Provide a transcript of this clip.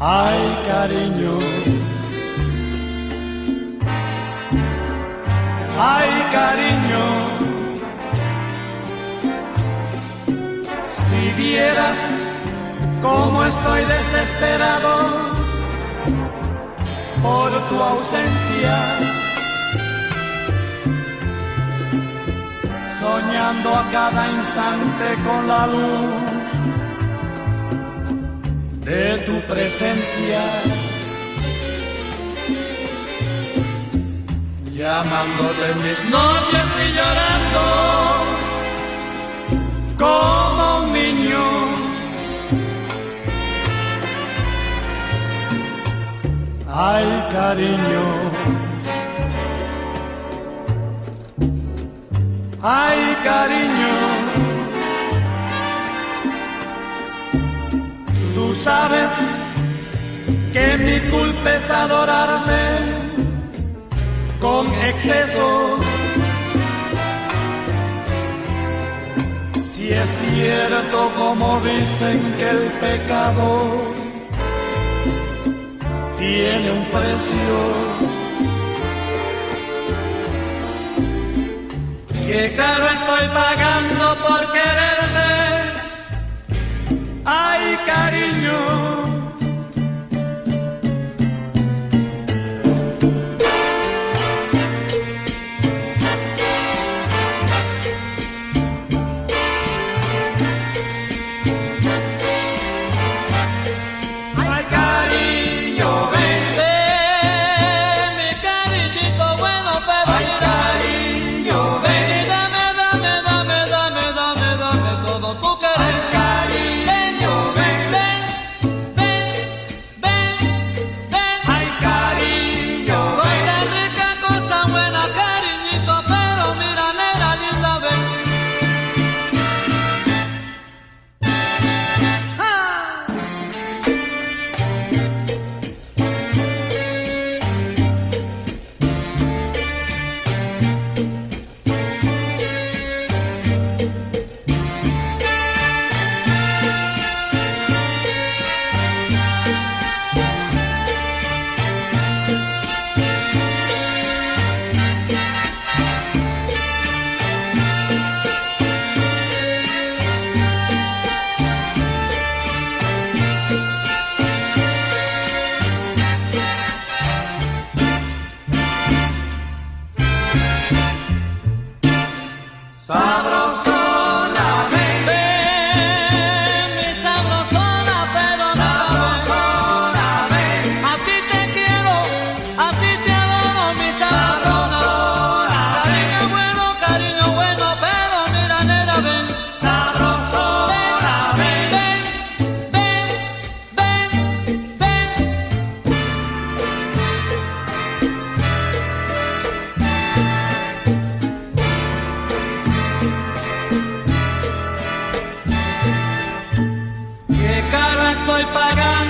Ay, cariño, ay, cariño, si vieras cómo estoy desesperado por tu ausencia, soñando a cada instante con la luz de tu presencia, llamándote en mis noches y llorando como un niño. Ay, cariño, ay, cariño, tú sabes que mi culpa es adorarte con exceso. Si es cierto como dicen que el pecado tiene un precio, qué caro estoy pagando por quererte. Ay, cariño, qué caro estoy pagando.